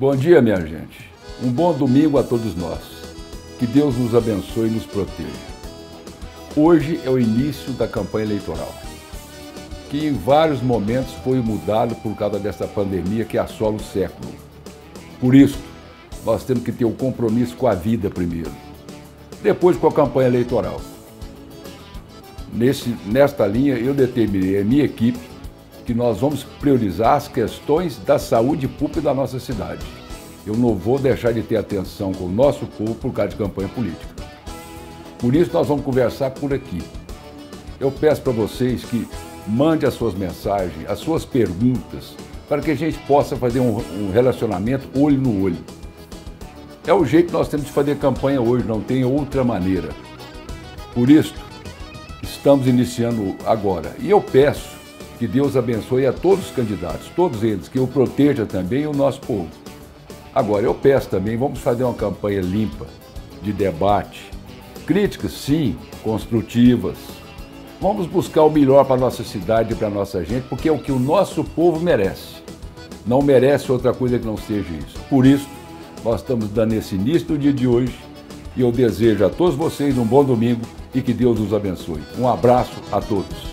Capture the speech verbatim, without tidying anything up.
Bom dia, minha gente. Um bom domingo a todos nós. Que Deus nos abençoe e nos proteja. Hoje é o início da campanha eleitoral, que em vários momentos foi mudado por causa dessa pandemia que assola o século. Por isso, nós temos que ter o compromisso com a vida primeiro, depois com a campanha eleitoral. Nesse, nesta linha, eu determinei a minha equipe que nós vamos priorizar as questões da saúde pública da nossa cidade. Eu não vou deixar de ter atenção com o nosso povo por causa de campanha política. Por isso nós vamos conversar por aqui. Eu peço para vocês que mandem as suas mensagens, as suas perguntas, para que a gente possa fazer um, um relacionamento olho no olho. É o jeito que nós temos de fazer campanha hoje, não tem outra maneira. Por isso, estamos iniciando agora. E eu peço que Deus abençoe a todos os candidatos, todos eles, que eu proteja também o nosso povo. Agora, eu peço também, vamos fazer uma campanha limpa, de debate, críticas, sim, construtivas. Vamos buscar o melhor para a nossa cidade e para a nossa gente, porque é o que o nosso povo merece. Não merece outra coisa que não seja isso. Por isso, nós estamos dando esse início do dia de hoje e eu desejo a todos vocês um bom domingo e que Deus nos abençoe. Um abraço a todos.